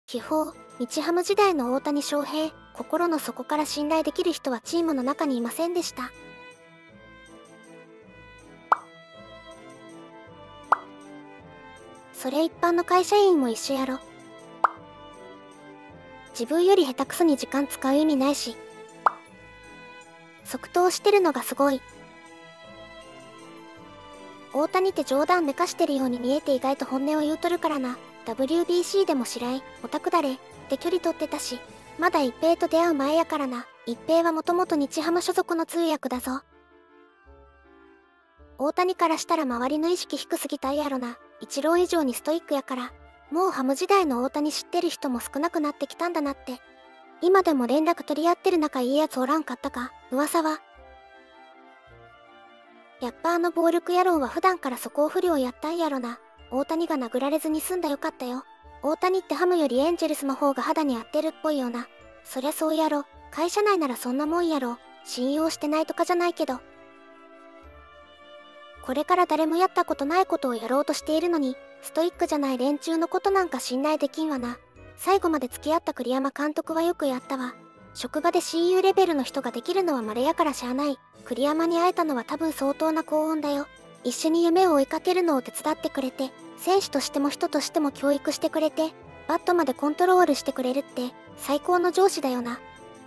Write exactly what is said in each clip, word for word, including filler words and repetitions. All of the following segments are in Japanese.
気泡、日ハム時代の大谷翔平、心の底から信頼できる人はチームの中にいませんでした。それ一般の会社員も一緒やろ。自分より下手くそに時間使う意味ないし。即答してるのがすごい。大谷って冗談めかしてるように見えて意外と本音を言うとるからな。ダブリュービーシー でも白井、オタクだれって距離取ってたし、まだ一平と出会う前やからな。一平はもともと日ハム所属の通訳だぞ。大谷からしたら周りの意識低すぎたんやろな。イチロー以上にストイックやから、もうハム時代の大谷知ってる人も少なくなってきたんだなって。今でも連絡取り合ってる仲いいやつおらんかったか、噂は。やっぱあの暴力野郎は普段から素行不良やったんやろな。大谷が殴られずに済んだよかったよ。大谷ってハムよりエンジェルスの方が肌に合ってるっぽいよな。そりゃそうやろ。会社内ならそんなもんやろ。信用してないとかじゃないけど。これから誰もやったことないことをやろうとしているのに、ストイックじゃない連中のことなんか信頼できんわな。最後まで付き合った栗山監督はよくやったわ。職場で親友レベルの人ができるのは稀やからしゃあない。栗山に会えたのは多分相当な幸運だよ。一緒に夢を追いかけるのを手伝ってくれて、選手としても人としても教育してくれて、バットまでコントロールしてくれるって最高の上司だよな。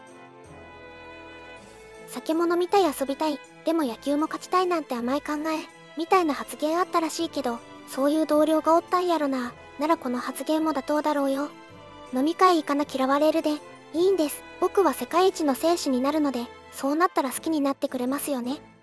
酒も飲みたい遊びたい、でも野球も勝ちたいなんて甘い考え、みたいな発言あったらしいけど、そういう同僚がおったんやろな。ならこの発言も妥当だろうよ。飲み会行かな嫌われるで、いいんです。僕は世界一の選手になるので、そうなったら好きになってくれますよね。